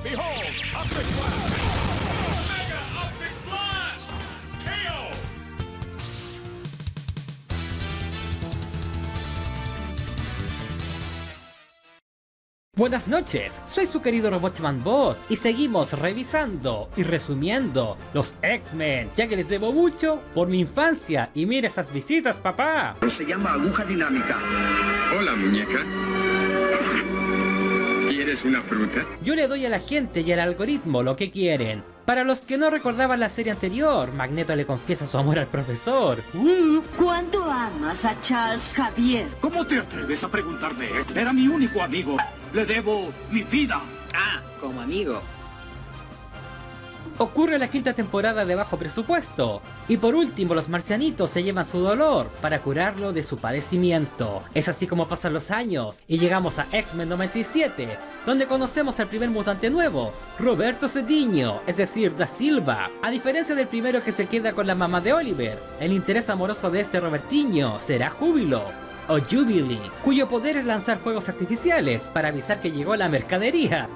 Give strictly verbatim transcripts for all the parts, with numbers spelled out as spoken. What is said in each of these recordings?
Behold, Optic Blast! Mega Optic Blast! K O! Buenas noches, soy su querido Robotman Bot y seguimos revisando y resumiendo los X-Men, ya que les debo mucho por mi infancia y mira esas visitas, papá. Se llama aguja dinámica. Hola, muñeca. ¿Quieres una fruta? Yo le doy a la gente y al algoritmo lo que quieren. Para los que no recordaban la serie anterior, Magneto le confiesa su amor al profesor. ¡Uh! ¿Cuánto amas a Charles Xavier? ¿Cómo te atreves a preguntarme esto? Era mi único amigo. Le debo mi vida. Ah, como amigo. Ocurre la quinta temporada de bajo presupuesto. Y por último, los marcianitos se llevan su dolor para curarlo de su padecimiento. Es así como pasan los años y llegamos a X-Men noventa y siete, donde conocemos al primer mutante nuevo, Roberto Cedinho, es decir, Da Silva. A diferencia del primero que se queda con la mamá de Oliver, el interés amoroso de este Robertinho será Júbilo, o Jubilee, cuyo poder es lanzar fuegos artificiales para avisar que llegó la mercadería.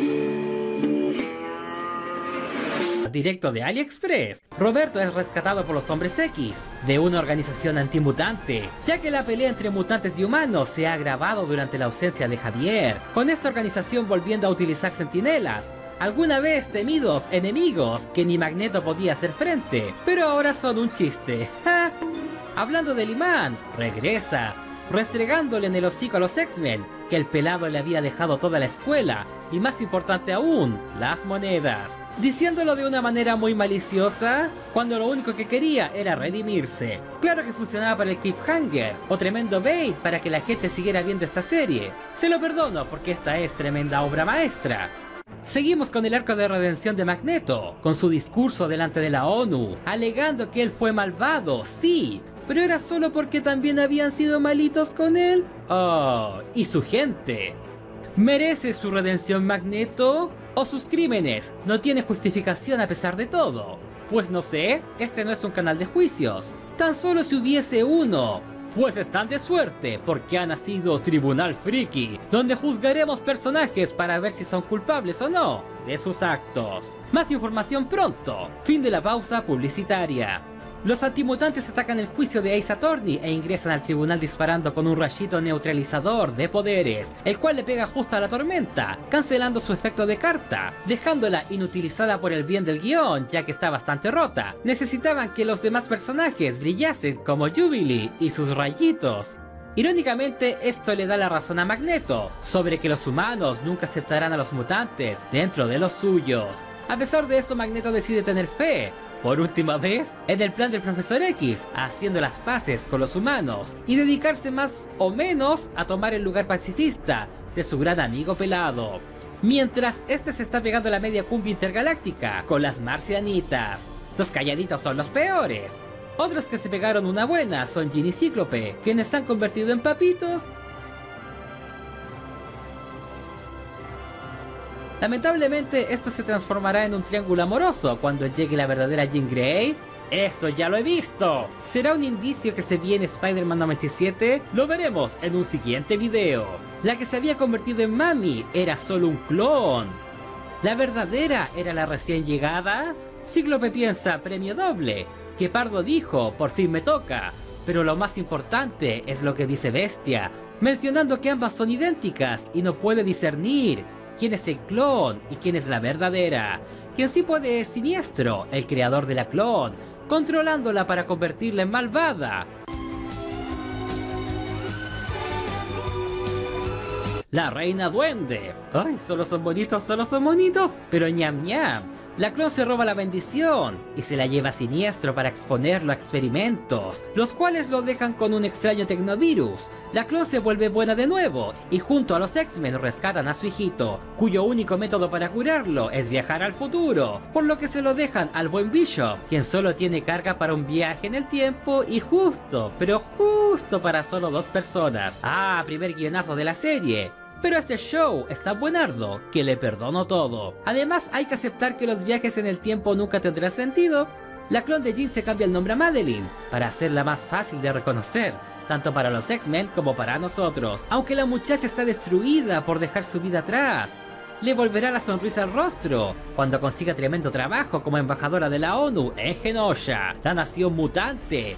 Directo de AliExpress, Roberto es rescatado por los Hombres X, de una organización antimutante, ya que la pelea entre mutantes y humanos se ha agravado durante la ausencia de Javier, con esta organización volviendo a utilizar centinelas, alguna vez temidos enemigos que ni Magneto podía hacer frente, pero ahora son un chiste. ¡Ja! Hablando del imán, regresa, restregándole en el hocico a los X-Men que el pelado le había dejado toda la escuela, y más importante aún, las monedas, diciéndolo de una manera muy maliciosa, cuando lo único que quería era redimirse. Claro que funcionaba para el cliffhanger, o tremendo bait para que la gente siguiera viendo esta serie. Se lo perdono porque esta es tremenda obra maestra. Seguimos con el arco de redención de Magneto, con su discurso delante de la ONU, alegando que él fue malvado, sí, pero era solo porque también habían sido malitos con él. Oh, y su gente. ¿Merece su redención Magneto? ¿O sus crímenes no tienen justificación a pesar de todo? Pues no sé, este no es un canal de juicios. Tan solo si hubiese uno. Pues están de suerte, porque ha nacido Tribunal Friki, donde juzgaremos personajes para ver si son culpables o no de sus actos. Más información pronto. Fin de la pausa publicitaria. Los antimutantes atacan el juicio de Ace Attorney e ingresan al tribunal disparando con un rayito neutralizador de poderes, el cual le pega justo a la tormenta, cancelando su efecto de carta, dejándola inutilizada por el bien del guión, ya que está bastante rota. Necesitaban que los demás personajes brillasen como Jubilee y sus rayitos. Irónicamente, esto le da la razón a Magneto, sobre que los humanos nunca aceptarán a los mutantes dentro de los suyos. A pesar de esto, Magneto decide tener fe, por última vez, en el plan del Profesor X, haciendo las paces con los humanos y dedicarse más o menos a tomar el lugar pacifista de su gran amigo pelado. Mientras este se está pegando la media cumbia intergaláctica con las marcianitas. Los calladitos son los peores. Otros que se pegaron una buena son Jean y Cíclope, quienes se han convertido en papitos. Lamentablemente esto se transformará en un triángulo amoroso cuando llegue la verdadera Jean Grey. Esto ya lo he visto. ¿Será un indicio que se viene Spider-Man noventa y siete? Lo veremos en un siguiente video. La que se había convertido en Mami era solo un clon. ¿La verdadera era la recién llegada? Cíclope piensa premio doble. Que Pardo dijo por fin me toca. Pero lo más importante es lo que dice Bestia, mencionando que ambas son idénticas y no puede discernir quién es el clon y quién es la verdadera. Quien sí puede es Siniestro, el creador de la clon, controlándola para convertirla en malvada. La Reina Duende. Ay, solo son bonitos, solo son bonitos, pero ñam ñam. La clon se roba la bendición y se la lleva a Siniestro para exponerlo a experimentos, los cuales lo dejan con un extraño tecnovirus. La clon se vuelve buena de nuevo y junto a los X-Men rescatan a su hijito, cuyo único método para curarlo es viajar al futuro, por lo que se lo dejan al buen Bishop, quien solo tiene carga para un viaje en el tiempo y justo, pero justo para solo dos personas. Ah, primer guionazo de la serie. Pero este show está buenardo, que le perdono todo. Además, hay que aceptar que los viajes en el tiempo nunca tendrán sentido. La clon de Jean se cambia el nombre a Madeline, para hacerla más fácil de reconocer, tanto para los X-Men como para nosotros, aunque la muchacha está destruida por dejar su vida atrás. le volverá la sonrisa al rostro cuando consiga tremendo trabajo como embajadora de la ONU en Genosha, la nación mutante,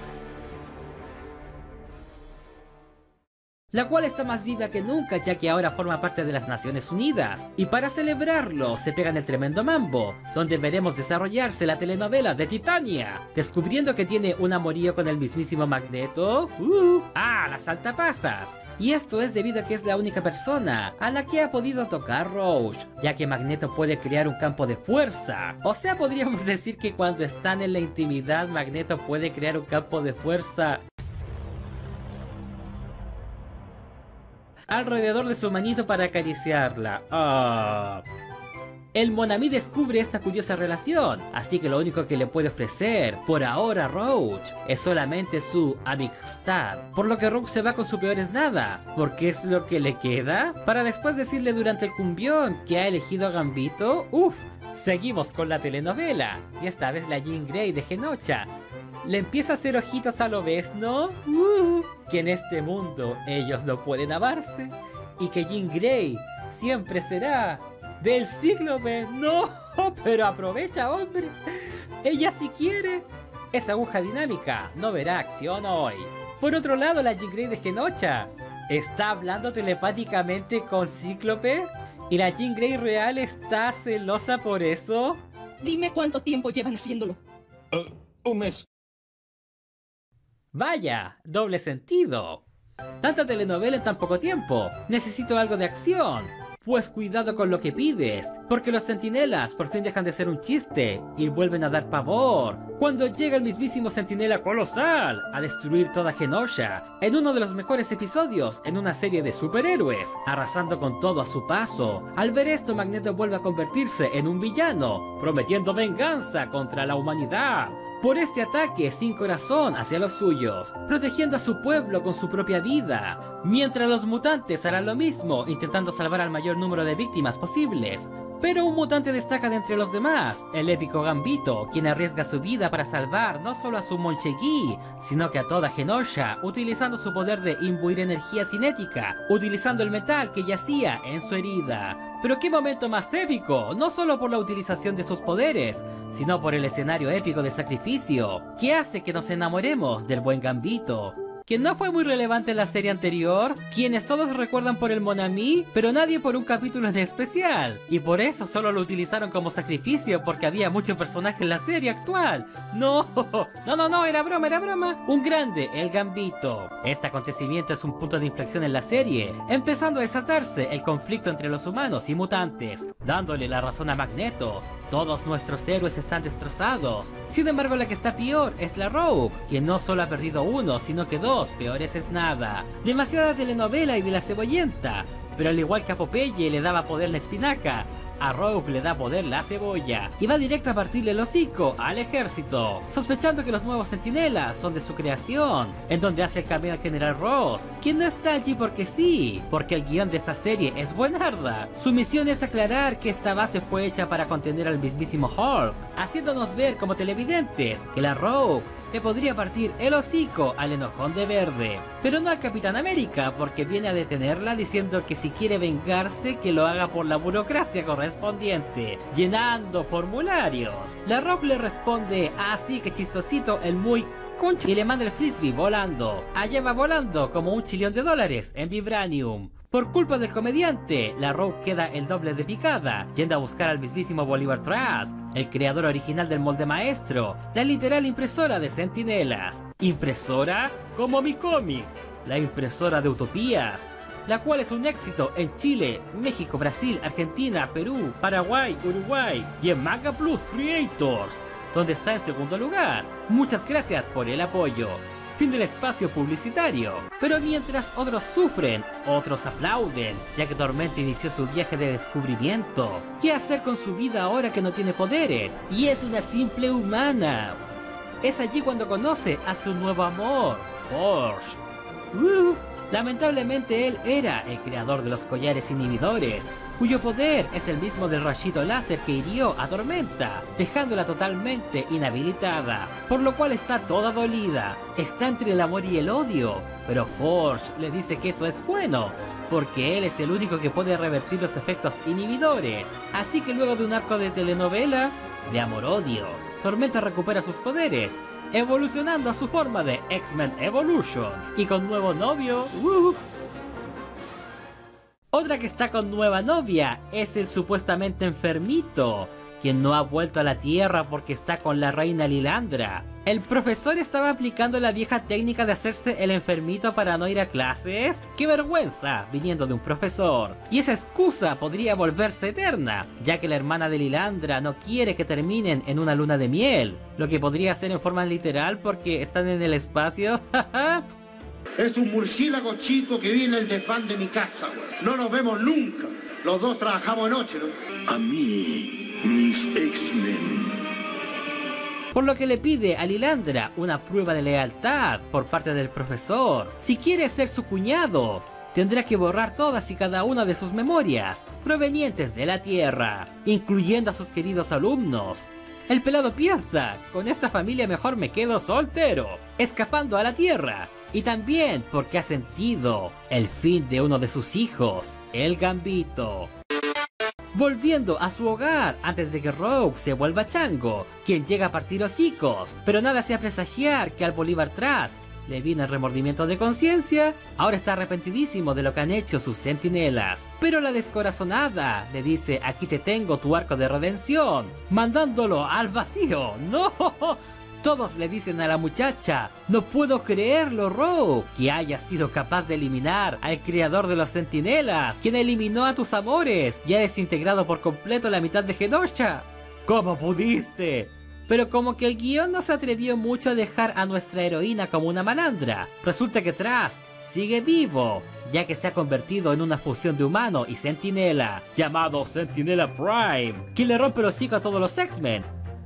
la cual está más viva que nunca ya que ahora forma parte de las Naciones Unidas, y para celebrarlo se pegan el tremendo mambo, donde veremos desarrollarse la telenovela de Titania, descubriendo que tiene un amorío con el mismísimo Magneto, uh, ah, las saltapasas, y esto es debido a que es la única persona a la que ha podido tocar Rogue, ya que Magneto puede crear un campo de fuerza, o sea podríamos decir que cuando están en la intimidad Magneto puede crear un campo de fuerza alrededor de su manito para acariciarla. Oh. El Monami descubre esta curiosa relación, así que lo único que le puede ofrecer por ahora a Rogue es solamente su amistad, por lo que Rogue se va con su peor es nada, porque es lo que le queda, para después decirle durante el cumbión que ha elegido a Gambito. Uff, seguimos con la telenovela, y esta vez la Jean Grey de Genosha le empieza a hacer ojitos a lo besno, uh, que en este mundo ellos no pueden amarse, y que Jean Grey siempre será del Cíclope. No, pero aprovecha, hombre, ella si quiere. Esa aguja dinámica no verá acción hoy. Por otro lado, la Jean Grey de Genosha está hablando telepáticamente con Cíclope, y la Jean Grey real está celosa por eso. Dime cuánto tiempo llevan haciéndolo. Uh, un mes. Vaya, doble sentido. Tanta telenovela en tan poco tiempo. Necesito algo de acción. Pues cuidado con lo que pides, porque los centinelas por fin dejan de ser un chiste y vuelven a dar pavor cuando llega el mismísimo centinela colosal a destruir toda Genosha en uno de los mejores episodios en una serie de superhéroes, arrasando con todo a su paso. Al ver esto, Magneto vuelve a convertirse en un villano, prometiendo venganza contra la humanidad por este ataque sin corazón hacia los suyos, protegiendo a su pueblo con su propia vida, mientras los mutantes harán lo mismo, intentando salvar al mayor número de víctimas posibles. Pero un mutante destaca de entre los demás, el épico Gambito, quien arriesga su vida para salvar no solo a su Monchegui, sino que a toda Genosha, utilizando su poder de imbuir energía cinética, utilizando el metal que yacía en su herida. Pero qué momento más épico, no solo por la utilización de sus poderes, sino por el escenario épico de sacrificio, que hace que nos enamoremos del buen Gambito, que no fue muy relevante en la serie anterior, quienes todos recuerdan por el Monami, pero nadie por un capítulo en especial, y por eso solo lo utilizaron como sacrificio porque había mucho personaje en la serie actual. No, no, no, no, era broma, era broma. Un grande, el Gambito. Este acontecimiento es un punto de inflexión en la serie, empezando a desatarse el conflicto entre los humanos y mutantes, dándole la razón a Magneto. Todos nuestros héroes están destrozados. Sin embargo, la que está peor es la Rogue, quien no solo ha perdido uno, sino que dos. Peores es nada. Demasiada telenovela y de la cebollenta. Pero al igual que a Popeye le daba poder la espinaca, a Rogue le da poder la cebolla, y va directo a partirle el hocico al ejército, sospechando que los nuevos centinelas son de su creación, en donde hace el cameo al General Ross, quien no está allí porque sí, porque el guión de esta serie es buenarda. Su misión es aclarar que esta base fue hecha para contener al mismísimo Hulk, haciéndonos ver como televidentes que la Rogue le podría partir el hocico al enojón de verde, pero no al Capitán América, porque viene a detenerla diciendo que si quiere vengarse que lo haga por la burocracia correspondiente, llenando formularios. La Rogue le responde así que chistosito el muy concha y le manda el frisbee volando. Allá va volando como un chillón de dólares en vibranium. Por culpa del comediante, la Rogue queda el doble de picada, yendo a buscar al mismísimo Bolivar Trask, el creador original del molde maestro, la literal impresora de centinelas. ¿Impresora? Como mi cómic, la impresora de utopías, la cual es un éxito en Chile, México, Brasil, Argentina, Perú, Paraguay, Uruguay y en Manga Plus Creators, donde está en segundo lugar. Muchas gracias por el apoyo. Fin del espacio publicitario. Pero mientras otros sufren, otros aplauden, ya que Tormento inició su viaje de descubrimiento. ¿Qué hacer con su vida ahora que no tiene poderes? Y es una simple humana. Es allí cuando conoce a su nuevo amor, Forge. Uh, lamentablemente él era el creador de los collares inhibidores, cuyo poder es el mismo del rayito láser que hirió a Tormenta, dejándola totalmente inhabilitada, por lo cual está toda dolida. Está entre el amor y el odio, pero Forge le dice que eso es bueno, porque él es el único que puede revertir los efectos inhibidores. Así que luego de un arco de telenovela de amor-odio, Tormenta recupera sus poderes, evolucionando a su forma de X-Men Evolution, y con nuevo novio. ¡Uh! Otra que está con nueva novia es el supuestamente enfermito, quien no ha vuelto a la Tierra porque está con la reina Lilandra. ¿El profesor estaba aplicando la vieja técnica de hacerse el enfermito para no ir a clases? ¡Qué vergüenza, viniendo de un profesor! Y esa excusa podría volverse eterna, ya que la hermana de Lilandra no quiere que terminen en una luna de miel, lo que podría ser en forma literal porque están en el espacio. Es un murciélago chico que viene el desván de mi casa, güey. No nos vemos nunca. Los dos trabajamos de noche, ¿no? A mí, mis X-Men. Por lo que le pide a Lilandra una prueba de lealtad por parte del profesor. Si quiere ser su cuñado, tendrá que borrar todas y cada una de sus memorias provenientes de la Tierra, incluyendo a sus queridos alumnos. El pelado piensa, con esta familia mejor me quedo soltero, escapando a la Tierra. Y también porque ha sentido el fin de uno de sus hijos, el Gambito. Volviendo a su hogar antes de que Rogue se vuelva chango, quien llega a partir hocicos, pero nada hace presagiar que al Bolívar Trask le viene el remordimiento de conciencia. Ahora está arrepentidísimo de lo que han hecho sus centinelas, pero la descorazonada le dice: aquí te tengo tu arco de redención, mandándolo al vacío. ¡No! Todos le dicen a la muchacha: no puedo creerlo, Rogue, que hayas sido capaz de eliminar al creador de los centinelas, quien eliminó a tus amores y ha desintegrado por completo la mitad de Genosha. ¿Cómo pudiste? Pero como que el guión no se atrevió mucho a dejar a nuestra heroína como una malandra, resulta que Trask sigue vivo, ya que se ha convertido en una fusión de humano y centinela, llamado Sentinela Prime, quien le rompe el hocico a todos los X-Men.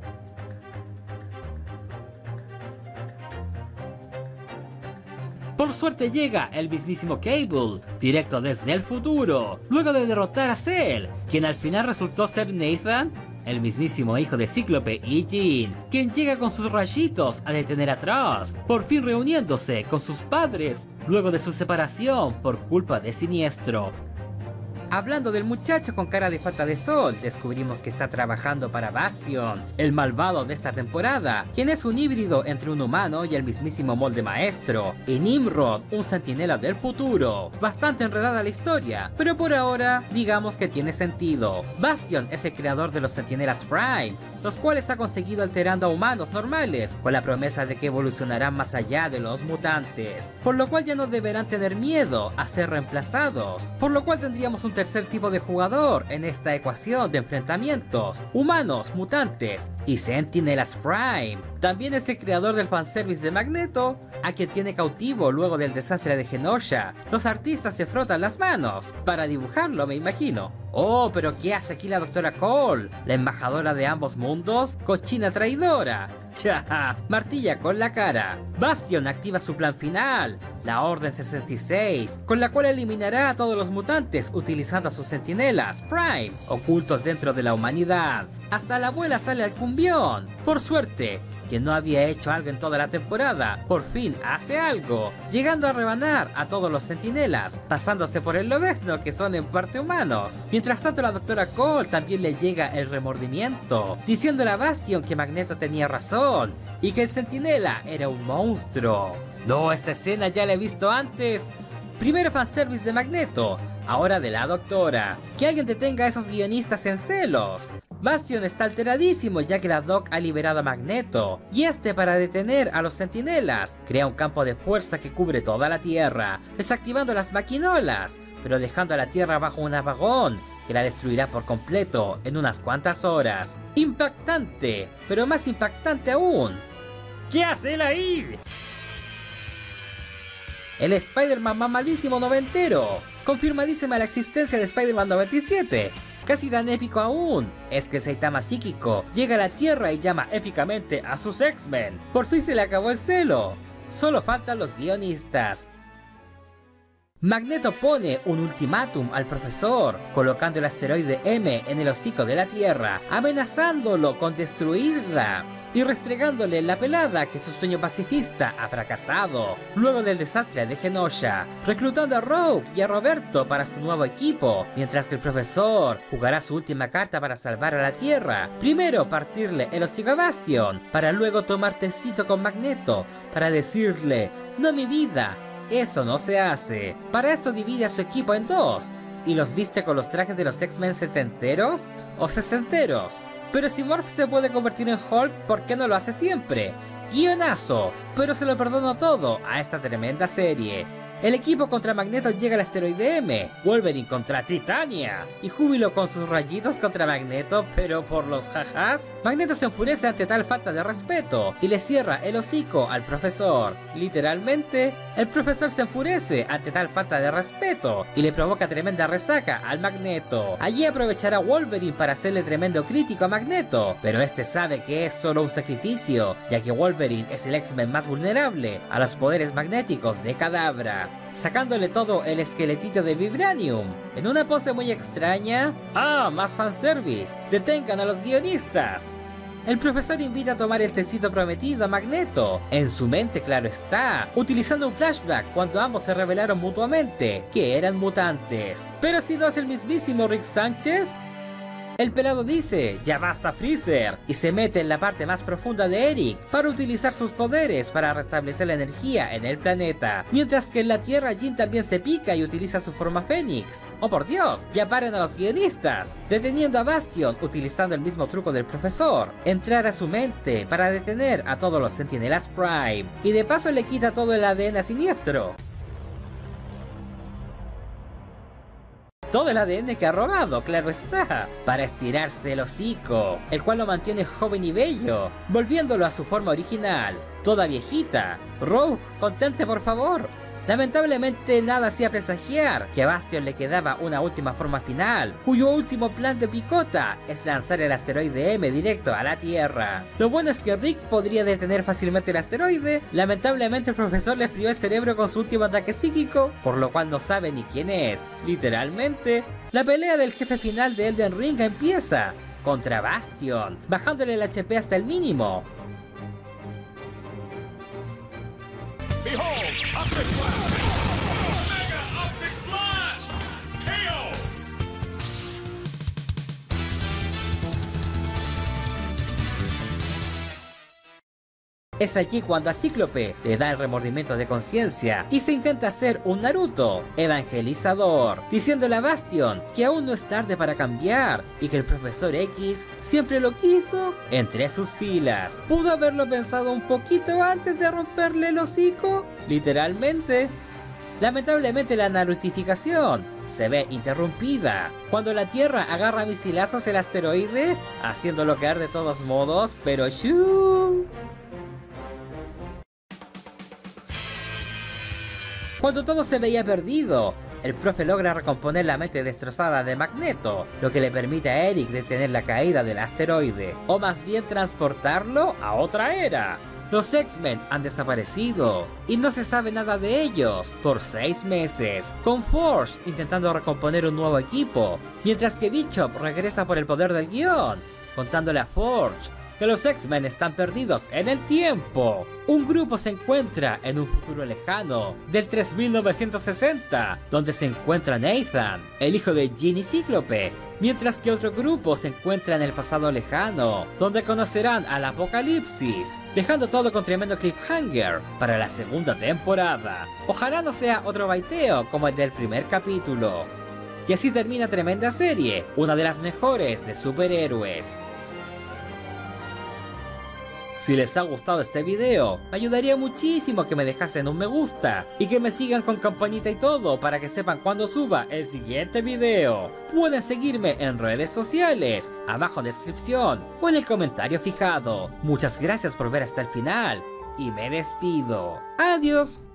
Por suerte llega el mismísimo Cable, directo desde el futuro, luego de derrotar a Cell, quien al final resultó ser Nathan, el mismísimo hijo de Cíclope y Jean, quien llega con sus rayitos a detener a Trask, por fin reuniéndose con sus padres, luego de su separación por culpa de Siniestro. Hablando del muchacho con cara de falta de sol, descubrimos que está trabajando para Bastion, el malvado de esta temporada, quien es un híbrido entre un humano y el mismísimo molde maestro, y Nimrod, un centinela del futuro. Bastante enredada la historia, pero por ahora digamos que tiene sentido. Bastion es el creador de los Centinelas Prime, los cuales ha conseguido alterando a humanos normales, con la promesa de que evolucionarán más allá de los mutantes, por lo cual ya no deberán tener miedo a ser reemplazados, por lo cual tendríamos un tercer tipo de jugador en esta ecuación de enfrentamientos: humanos, mutantes y Centinelas Prime. También es el creador del fanservice de Magneto, a quien tiene cautivo luego del desastre de Genosha. Los artistas se frotan las manos para dibujarlo, me imagino. Oh, pero ¿qué hace aquí la doctora Cole? La embajadora de ambos mundos, cochina traidora. ¡Cha! Martilla con la cara. Bastion activa su plan final, la Orden sesenta y seis, con la cual eliminará a todos los mutantes utilizando a sus centinelas Prime, ocultos dentro de la humanidad. Hasta la abuela sale al cumbión. Por suerte, quien no había hecho algo en toda la temporada, por fin hace algo, llegando a rebanar a todos los centinelas, pasándose por el lobezno que son en parte humanos. Mientras tanto, la doctora Cole también le llega el remordimiento, diciéndole a Bastion que Magneto tenía razón y que el centinela era un monstruo. No, esta escena ya la he visto antes. Primero fanservice de Magneto, ahora de la doctora. Que alguien detenga a esos guionistas en celos. Bastion está alteradísimo ya que la Doc ha liberado a Magneto, y este, para detener a los centinelas, crea un campo de fuerza que cubre toda la Tierra, desactivando las maquinolas, pero dejando a la Tierra bajo un apagón que la destruirá por completo en unas cuantas horas. Impactante, pero más impactante aún. ¿Qué hace él ahí? El Spider-Man mamadísimo noventero. Confirmadísima la existencia de Spider-Man noventa y siete. Casi tan épico aún, es que Saitama psíquico llega a la Tierra y llama épicamente a sus X-Men. Por fin se le acabó el celo. Solo faltan los guionistas. Magneto pone un ultimátum al profesor, colocando el asteroide M en el hocico de la Tierra, amenazándolo con destruirla y restregándole la pelada que su sueño pacifista ha fracasado, luego del desastre de Genosha, reclutando a Rogue y a Roberto para su nuevo equipo, mientras que el profesor jugará su última carta para salvar a la Tierra. Primero partirle el hocico a Bastion, para luego tomar tecito con Magneto, para decirle, no mi vida, eso no se hace. Para esto divide a su equipo en dos, y los viste con los trajes de los X-Men setenteros o sesenteros. Pero si Morph se puede convertir en Hulk, ¿por qué no lo hace siempre? Guionazo, pero se lo perdono todo a esta tremenda serie. El equipo contra Magneto llega al asteroide M, Wolverine contra Titania, y Júbilo con sus rayitos contra Magneto, pero por los jajas. Magneto se enfurece ante tal falta de respeto, y le cierra el hocico al profesor. Literalmente, el profesor se enfurece ante tal falta de respeto, y le provoca tremenda resaca al Magneto. Allí aprovechará Wolverine para hacerle tremendo crítico a Magneto, pero este sabe que es solo un sacrificio, ya que Wolverine es el X-Men más vulnerable a los poderes magnéticos de Kadabra, sacándole todo el esqueletito de Vibranium, en una pose muy extraña. ¡Ah, más fanservice! ¡Detengan a los guionistas! El profesor invita a tomar el tecito prometido a Magneto, en su mente claro está, utilizando un flashback cuando ambos se revelaron mutuamente que eran mutantes. Pero si no es el mismísimo Rick Sánchez. El pelado dice, ya basta Freezer, y se mete en la parte más profunda de Eric para utilizar sus poderes para restablecer la energía en el planeta, mientras que en la Tierra Jean también se pica y utiliza su forma Fénix. ¡Oh por Dios! Ya paren a los guionistas, deteniendo a Bastion utilizando el mismo truco del profesor, entrar a su mente para detener a todos los Centinelas Prime, y de paso le quita todo el A D N a Siniestro. Todo el A D N que ha robado, claro está, para estirarse el hocico, el cual lo mantiene joven y bello, volviéndolo a su forma original, toda viejita. Rogue, contente por favor. Lamentablemente nada hacía presagiar que a Bastion le quedaba una última forma final, cuyo último plan de picota es lanzar el asteroide M directo a la Tierra. Lo bueno es que Rick podría detener fácilmente el asteroide, lamentablemente el profesor le frió el cerebro con su último ataque psíquico, por lo cual no sabe ni quién es. Literalmente, la pelea del jefe final de Elden Ring empieza contra Bastion, bajándole el H P hasta el mínimo. Behold, Optic Blast! Mega Optic Blast! K O! Es allí cuando a Cíclope le da el remordimiento de conciencia y se intenta hacer un Naruto evangelizador, diciéndole a Bastion que aún no es tarde para cambiar y que el profesor X siempre lo quiso entre sus filas. ¿Pudo haberlo pensado un poquito antes de romperle el hocico? Literalmente. Lamentablemente la narutificación se ve interrumpida cuando la Tierra agarra misilazos el asteroide, haciéndolo caer de todos modos, pero ¡shuu! Cuando todo se veía perdido, el profe logra recomponer la mente destrozada de Magneto, lo que le permite a Eric detener la caída del asteroide, o más bien transportarlo a otra era. Los X-Men han desaparecido, y no se sabe nada de ellos por seis meses, con Forge intentando recomponer un nuevo equipo, mientras que Bishop regresa por el poder del guión, contándole a Forge que los X-Men están perdidos en el tiempo. Un grupo se encuentra en un futuro lejano del tres mil novecientos sesenta, donde se encuentra Nathan, el hijo de Jean y Cíclope, mientras que otro grupo se encuentra en el pasado lejano, donde conocerán al Apocalipsis, dejando todo con tremendo cliffhanger para la segunda temporada. Ojalá no sea otro baiteo como el del primer capítulo. Y así termina tremenda serie, una de las mejores de superhéroes. Si les ha gustado este video, me ayudaría muchísimo que me dejasen un me gusta y que me sigan con campanita y todo para que sepan cuando suba el siguiente video. Pueden seguirme en redes sociales, abajo en descripción o en el comentario fijado. Muchas gracias por ver hasta el final y me despido. Adiós.